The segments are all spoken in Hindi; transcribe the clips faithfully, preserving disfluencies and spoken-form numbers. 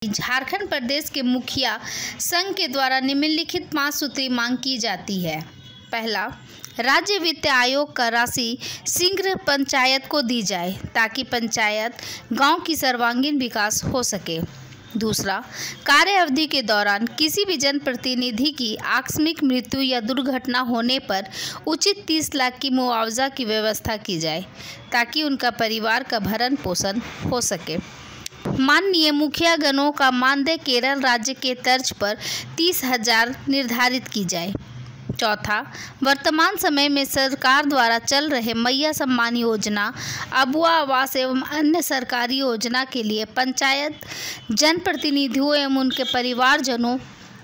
झारखंड प्रदेश के मुखिया संघ के द्वारा निम्नलिखित पांच सूत्री मांग की जाती है। पहला, राज्य वित्त आयोग का राशि शीघ्र पंचायत को दी जाए ताकि पंचायत गांव की सर्वांगीण विकास हो सके। दूसरा, कार्य अवधि के दौरान किसी भी जनप्रतिनिधि की आकस्मिक मृत्यु या दुर्घटना होने पर उचित तीस लाख की मुआवजा की व्यवस्था की जाए ताकि उनका परिवार का भरण पोषण हो सके। माननीय मुखिया गणों का मानदेय केरल राज्य के तर्ज पर तीस हजार निर्धारित की जाए। चौथा, वर्तमान समय में सरकार द्वारा चल रहे मैया सम्मान योजना, अबुआ आवास एवं अन्य सरकारी योजना के लिए पंचायत जनप्रतिनिधियों एवं उनके परिवारजनों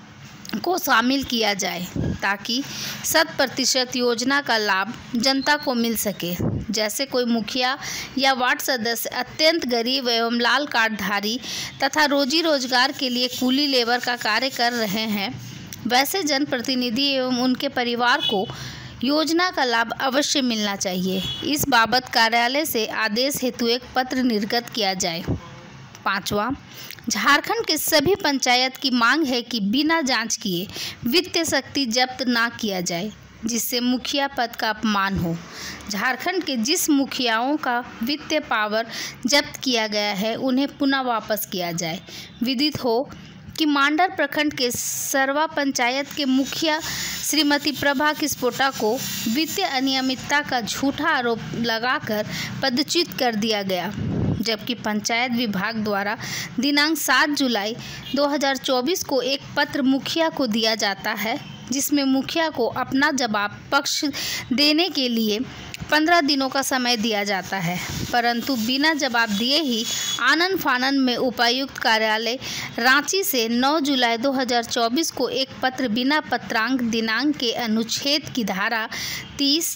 को शामिल किया जाए ताकि शत प्रतिशत योजना का लाभ जनता को मिल सके। जैसे कोई मुखिया या वार्ड सदस्य अत्यंत गरीब एवं लाल कार्डधारी तथा रोजी रोजगार के लिए कूली लेबर का कार्य कर रहे हैं, वैसे जनप्रतिनिधि एवं उनके परिवार को योजना का लाभ अवश्य मिलना चाहिए। इस बाबत कार्यालय से आदेश हेतु एक पत्र निर्गत किया जाए। पांचवा, झारखंड के सभी पंचायत की मांग है कि बिना जांच किए वित्तीय शक्ति जब्त ना किया जाए जिससे मुखिया पद का अपमान हो। झारखंड के जिस मुखियाओं का वित्तीय पावर जब्त किया गया है उन्हें पुनः वापस किया जाए। विदित हो कि मांडर प्रखंड के सरवा पंचायत के मुखिया श्रीमती प्रभा किस्पोटा को वित्तीय अनियमितता का झूठा आरोप लगाकर पदच्युत कर दिया गया, जबकि पंचायत विभाग द्वारा दिनांक सात जुलाई दो हज़ार चौबीस को एक पत्र मुखिया को दिया जाता है जिसमें मुखिया को अपना जवाब पक्ष देने के लिए पंद्रह दिनों का समय दिया जाता है, परंतु बिना जवाब दिए ही आनन फानन में उपायुक्त कार्यालय रांची से नौ जुलाई दो हज़ार चौबीस को एक पत्र बिना पत्रांक दिनांक के अनुच्छेद की धारा तीस,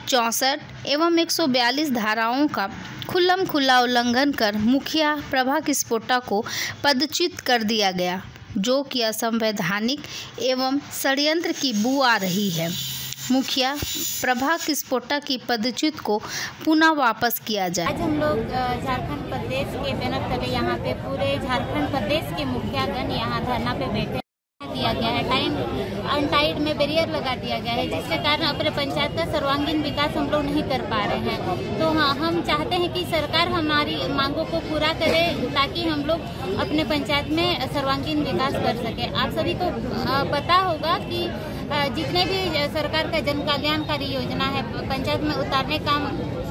चौंसठ एवं एक सौ बयालीस धाराओं का खुल्लम खुल्ला उल्लंघन कर मुखिया प्रभा किस्पोटा को पदच्युत कर दिया गया, जो कि असंवैधानिक एवं षड्यंत्र की बू आ रही है। मुखिया प्रभा किस्पोटा की पदच्युत को पुनः वापस किया जाए। आज हम लोग झारखंड प्रदेश के बैनर तले यहाँ पे पूरे झारखंड प्रदेश के मुखियागण यहाँ धरना पे बैठे दिया गया है। टाइम अनटाइड में बैरियर लगा दिया गया है जिसके कारण अपने पंचायत का सर्वांगीण विकास हम लोग नहीं कर पा रहे हैं। तो हाँ, हम चाहते हैं कि सरकार हमारी मांगों को पूरा करे ताकि हम लोग अपने पंचायत में सर्वांगीण विकास कर सके। आप सभी को पता होगा कि जितने भी सरकार का जन कल्याणकारी योजना है पंचायत में उतारने काम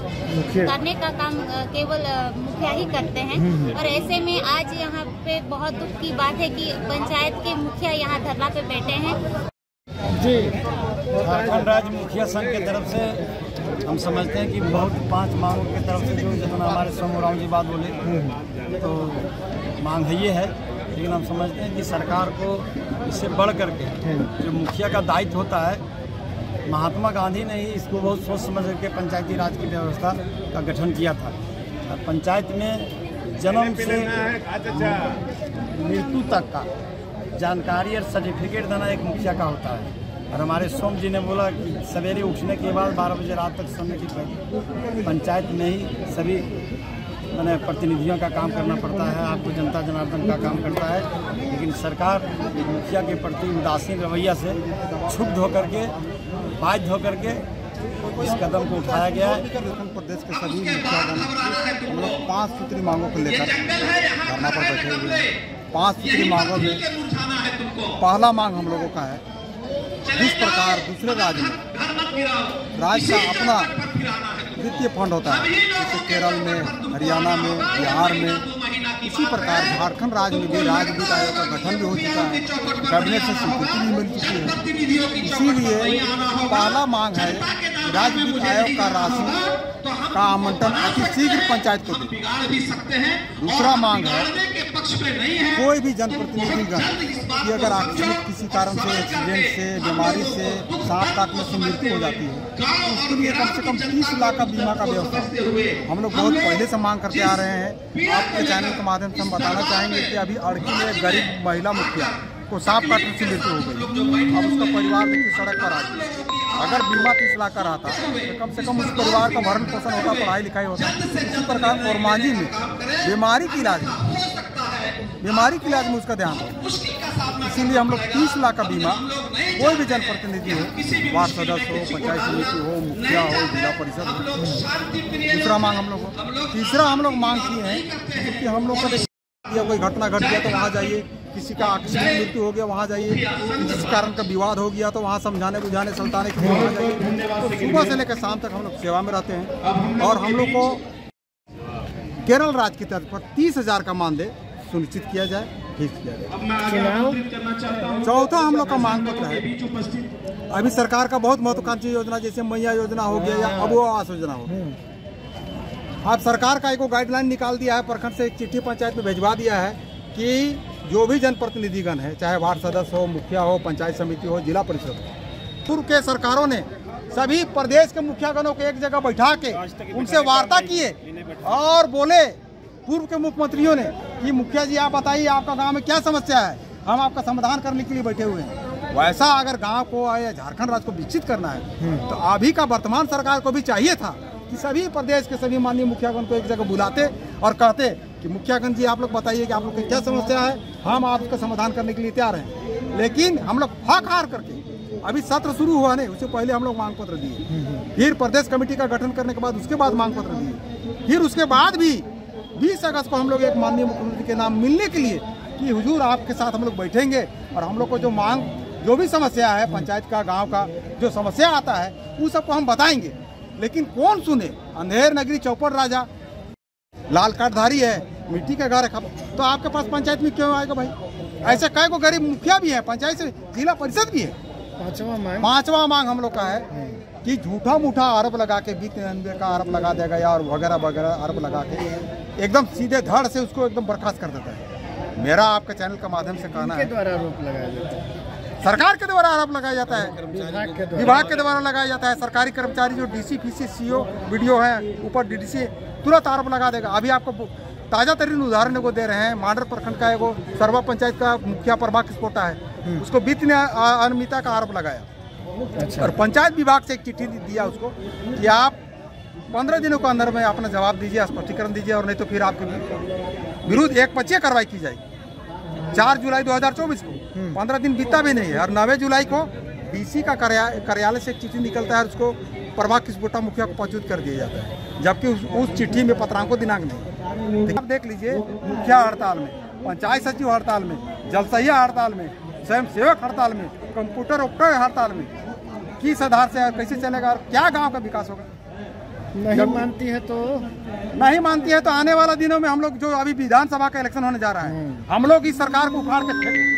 उतारने का काम केवल मुखिया ही करते हैं, और ऐसे में आज यहाँ पे बहुत दुख की बात है कि पंचायत के मुखिया यहाँ धरना पे बैठे हैं। जी, झारखंड राज्य मुखिया संघ की तरफ से हम समझते हैं कि बहुत पांच मांगों की तरफ से जो जितना हमारे सोमराव जी बात बोले तो मांग है ये है, लेकिन हम समझते हैं कि सरकार को इससे बढ़ करके जो मुखिया का दायित्व होता है, महात्मा गांधी ने ही इसको बहुत सोच समझ करके पंचायती राज की व्यवस्था का गठन किया था। और पंचायत में जन्म से मृत्यु तक का जानकारी और सर्टिफिकेट देना एक मुखिया का होता है। और हमारे सोम जी ने बोला कि सवेरे उठने के बाद बारह बजे रात तक सोने की पहले पंचायत में ही सभी मैंने प्रतिनिधियों का काम करना पड़ता है, आपको जनता जनार्दन का काम करता है। लेकिन सरकार मुखिया के प्रति उदासीन रवैया से क्षुब्ध होकर के बाध्य होकर के इस कदम को उठाया गया है। झारखंड प्रदेश के सभी मुखियागण हम लोग पाँच सूत्री मांगों को लेकर धरना पर बैठे हुए हैं। पाँच सूत्री मांगों में पहला मांग हम लोगों का है, जिस प्रकार दूसरे राज्य में राज्य का अपना वित्तीय फंड होता है, जैसे केरल में, हरियाणा में, बिहार में, इसी प्रकार झारखंड राज्य में भी राज्य वित्त आयोग का गठन भी हो चुका है, कैबिनेट से स्वीकृति भी मिल चुकी है। इसीलिए पहला मांग है राज्य वित्त आयोग का राशि का आवंटन अति शीघ्र पंचायत को दे। दूसरा मांग है कोई भी जनप्रतिनिधिगण की अगर आकस्मिक किसी कारण से एक्सीडेंट से, बीमारी से, सांप काटने से मृत्यु हो जाती है तो उसके लिए कम से कम तीस लाख का बीमा का व्यवस्था हम लोग बहुत पहले से मांग करते आ रहे हैं। आपके चैनल के माध्यम से हम बताना चाहेंगे कि अभी अड़की में एक गरीब महिला मुखिया को सांप काटने से मृत्यु हो गई। अब उसका परिवार देखिए सड़क पर आ गया। अगर बीमा तीस लाख का रहता तो कम से कम उस परिवार का भरण पोषण होता, पढ़ाई लिखाई होता। इसी प्रकार कोरमांझी में बीमारी की इलाज बीमारी के इलाज में उसका ध्यान हो। इसीलिए हम लोग तीस लाख का बीमा कोई भी जनप्रतिनिधि हो, वार्ड सदस्य हो, पंचायत समिति हो, मुखिया हो, जिला परिषद हो। दूसरा मांग हम लोग को। तीसरा हम लोग मांग किए हैं क्योंकि हम लोग का कोई घटना घट गया तो वहाँ जाइए, किसी का आकस्मिक मृत्यु हो गया वहाँ जाइए, किसी कारण का विवाद हो गया तो वहाँ समझाने बुझाने सल्ताने के लिए वहाँ जाइए। तो सुबह से लेकर शाम तक हम लोग सेवा में रहते हैं और हम लोग को केरल राज्य की तरफ पर तीस हजार का मानदेय सुनिश्चित किया जाए, फिक्स किया जाए। चौथा हम लोग का मांग पत्र है, अभी सरकार का बहुत महत्वाकांक्षी योजना जैसे मैया योजना हो गया या अबू आवास योजना हो, अब सरकार का एक गाइडलाइन निकाल दिया है, प्रखंड से एक चिट्ठी पंचायत में भेजवा दिया है कि जो भी जनप्रतिनिधिगण है, चाहे वार्ड सदस्य हो, मुखिया हो, पंचायत समिति हो, जिला परिषद हो, पूर्व के सरकारों ने सभी प्रदेश के मुखियागणों को एक जगह बैठा के उनसे वार्ता किए और बोले पूर्व के मुख्यमंत्रियों ने कि मुखिया जी आप बताइए आपका गांव में क्या समस्या है, हम आपका समाधान करने के लिए बैठे हुए हैं। वैसा अगर गांव को या झारखंड राज्य को विकसित करना है तो अभी का वर्तमान सरकार को भी चाहिए था कि सभी प्रदेश के सभी माननीय मुखियागण को एक जगह बुलाते और कहते कि मुखियागण जी आप लोग बताइए कि आप लोग की क्या समस्या है, हम आपका समाधान करने के लिए तैयार हैं। लेकिन हम लोग फाक हार करके अभी सत्र शुरू हुआ नहीं, उससे पहले हम लोग मांग पत्र दिए, फिर प्रदेश कमेटी का गठन करने के बाद उसके बाद मांग पत्र दिए, फिर उसके बाद भी बीस अगस्त को हम लोग एक माननीय मुख्यमंत्री के नाम मिलने के लिए कि हुजूर आपके साथ हम लोग बैठेंगे और हम लोग को जो मांग जो भी समस्या है पंचायत का गांव का जो समस्या आता है वो सबको हम बताएंगे। लेकिन कौन सुने, अंधेर नगरी चौपड़ राजा लाल कार्डधारी है, मिट्टी का घर है, तो आपके पास पंचायत में क्यों आएगा भाई? ऐसे कई को गरीब मुखिया भी है, पंचायत से जिला परिषद भी है। पांचवा मांग पांचवा मांग हम लोग का है कि झूठा मूठा आरोप लगा के वित्त नियंत्रण का आरोप लगा देगा या और वगैरह वगैरह आरोप लगा के एकदम सीधे धड़ से उसको एकदम बर्खास्त कर देता है। मेरा आपके चैनल के माध्यम से कहना है द्वारा आरोप लगाया जाता है, सरकार के द्वारा आरोप लगाया जाता है, विभाग के द्वारा विभाग के द्वारा लगाया जाता है। सरकारी कर्मचारी जो डीसी फीसी सीओ वीडियो है ऊपर डीडीसी तुरंत आरोप लगा देगा। अभी आपको ताजा तरीन उदाहरण को दे रहे हैं, मांडर प्रखंड का एगो सरवा पंचायत का मुखिया प्रभा किस्पोटा है, उसको वित्त ने अनियमितता का आरोप लगाया। अच्छा। और पंचायत विभाग से एक चिट्ठी दिया उसको कि आप पंद्रह दिनों के अंदर में अपना जवाब दीजिए, स्पष्टीकरण दीजिए और नहीं तो फिर आपके विरुद्ध एक पक्षीय कार्रवाई की जाएगी। चार जुलाई दो हजार चौबीस को पंद्रह दिन बीता भी नहीं है और नवे जुलाई को डीसी का कार्यालय से एक चिट्ठी निकलता है और उसको प्रभा किस्पोटा मुखिया को प्रस्तुत कर दिया जाता है, जबकि उस, उस चिट्ठी में पत्रांको दिनांक नहीं। आप देख लीजिए, मुखिया हड़ताल में, पंचायत सचिव हड़ताल में, जलसहिया हड़ताल में, स्वयं सेवक हड़ताल में, कंप्यूटर ऑपरेटर हड़ताल में, किस आधार से कैसे चलेगा और क्या गांव का विकास होगा? नहीं मानती है तो नहीं मानती है तो आने वाला दिनों में हम लोग जो अभी विधानसभा का इलेक्शन होने जा रहा है, हम लोग इस सरकार को उखाड़ के फेंकेंगे।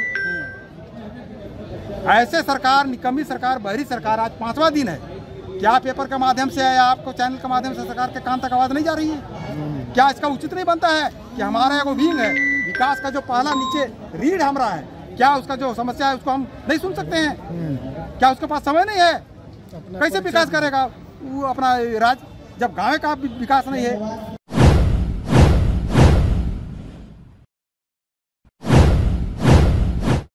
ऐसे सरकार, निकम्मी सरकार, बहरी सरकार, आज पांचवा दिन है, क्या पेपर के माध्यम से या आपको चैनल के माध्यम से सरकार के कान तक आवाज नहीं जा रही है? क्या इसका उचित नहीं बनता है कि हमारा एगो विंग है विकास का जो पहला नीचे रीढ़ हमारा है, क्या उसका जो समस्या है उसको हम नहीं सुन सकते हैं? क्या उसके पास समय नहीं है? कैसे विकास करेगा वो अपना राज्य जब गाँव का विकास नहीं है?